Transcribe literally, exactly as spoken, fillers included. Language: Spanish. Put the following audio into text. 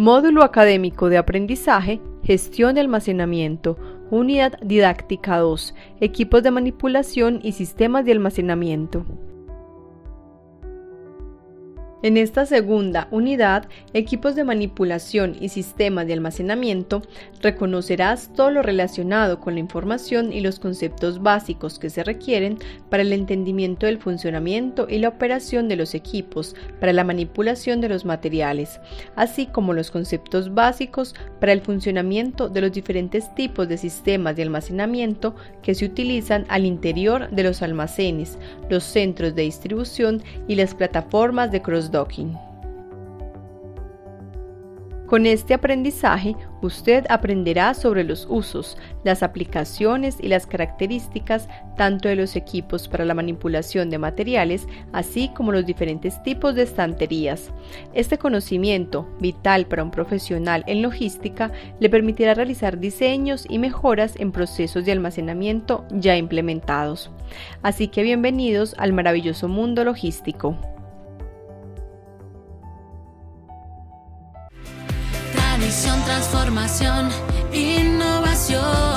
Módulo académico de aprendizaje, gestión de almacenamiento, unidad didáctica dos, equipos de manipulación y sistemas de almacenamiento. En esta segunda unidad, equipos de manipulación y sistemas de almacenamiento, reconocerás todo lo relacionado con la información y los conceptos básicos que se requieren para el entendimiento del funcionamiento y la operación de los equipos para la manipulación de los materiales, así como los conceptos básicos para el funcionamiento de los diferentes tipos de sistemas de almacenamiento que se utilizan al interior de los almacenes, los centros de distribución y las plataformas de cross docking. Con este aprendizaje, usted aprenderá sobre los usos, las aplicaciones y las características tanto de los equipos para la manipulación de materiales, así como los diferentes tipos de estanterías. Este conocimiento, vital para un profesional en logística, le permitirá realizar diseños y mejoras en procesos de almacenamiento ya implementados. Así que bienvenidos al maravilloso mundo logístico. Tradición, transformación, innovación.